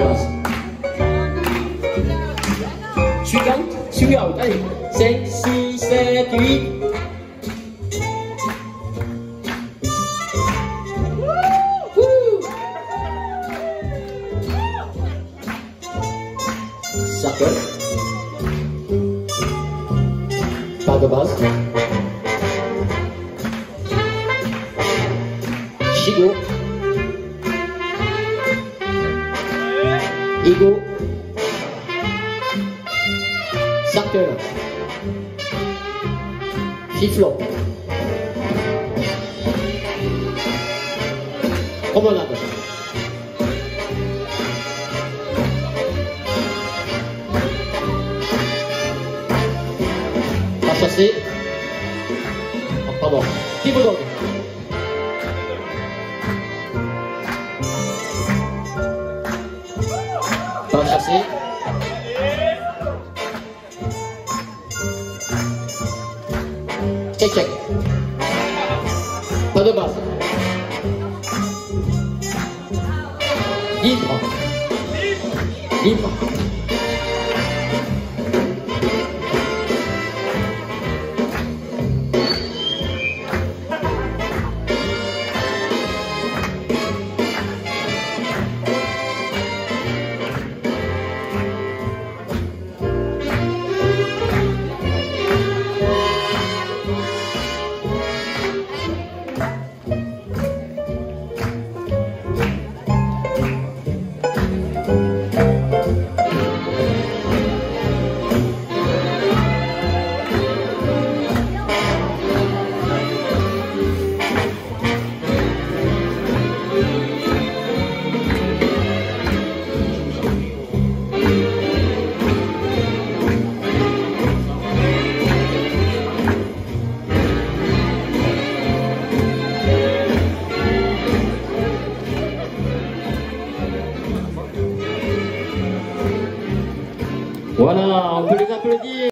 base. Suivante, suivante, allez. 5, 6, 7, 8. Circle. Pas de base. Chigo. Ego. Circle. Fiflon. Promenade. Pas chassé. Oh, pardon. Pivot. Pas chassé. Check. Pas de base. Libre. Voilà, on peut les applaudir.